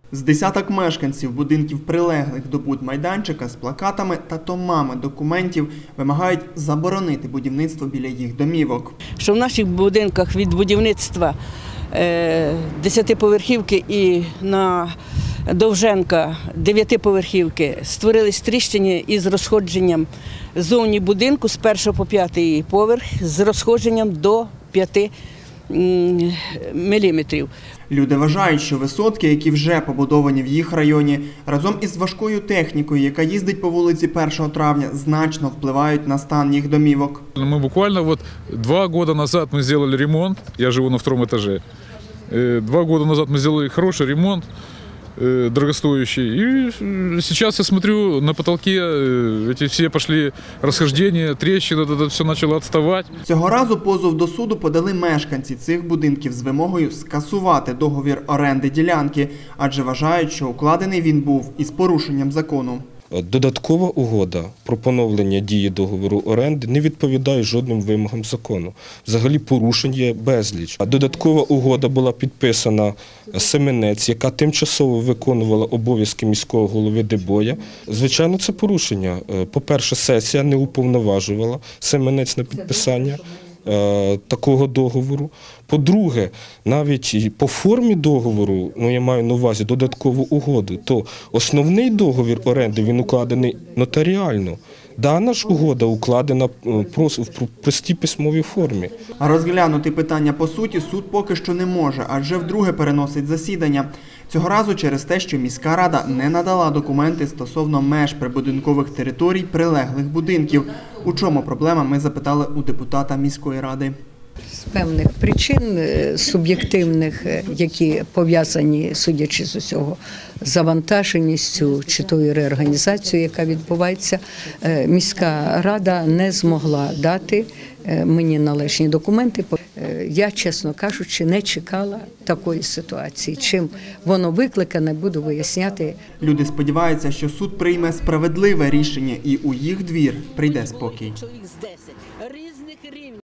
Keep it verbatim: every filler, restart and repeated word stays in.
З десяток мешканців будинків, прилеглих до будмайданчика, з плакатами та томами документів вимагають заборонити будівництво біля їх домівок. Що в наших будинках від будівництва десятиповерхівки і на Довженка дев'ятиповерхівки створились тріщини із розходженням зовні будинку з першого по п'ятий поверх з розходженням до п'яти міліметрів. Люди вважають, що висотки, які вже побудовані в їх районі, разом із важкою технікою, яка їздить по вулиці першого травня, значно впливають на стан їх домівок. Ми буквально вот два года назад мы сделали ремонт, я живу на втором этаже, два года назад мы сделали хороший ремонт, дорогостоящий. И сейчас я смотрю, на потолке эти все пошли расхождения, трещины, это все начало отставать. Цього разу позов до суду подали мешканці цих будинків з вимогою скасувати договір оренди ділянки, адже вважають, що укладений він був із порушенням закону. Додаткова угода про поновлення дії договору оренди не відповідає жодним вимогам закону. Взагалі порушень є безліч. Додаткова угода була підписана Семенець, яка тимчасово виконувала обов'язки міського голови Дебоя. Звичайно, це порушення. По-перше, сесія не уповноважувала Семенець на підписання такого договору. По-друге, навіть по формі договору, ну я маю на увазі додаткову угоду, то основний договір оренди, він укладений нотаріально. Дана ж угода укладена в простій письмовій формі. А розглянути питання по суті суд поки що не може, адже вдруге переносить засідання. Цього разу через те, що міська рада не надала документи стосовно меж прибудинкових територій прилеглих будинків. У чому проблема, ми запитали у депутата міської ради. З певних причин суб'єктивних, які пов'язані, судячи з усього, з завантаженістю чи тою реорганізацією, яка відбувається, міська рада не змогла дати мені належні документи. Я, чесно кажучи, не чекала такої ситуації. Чим воно викликане, буду виясняти. Люди сподіваються, що суд прийме справедливе рішення і у їх двір прийде спокій.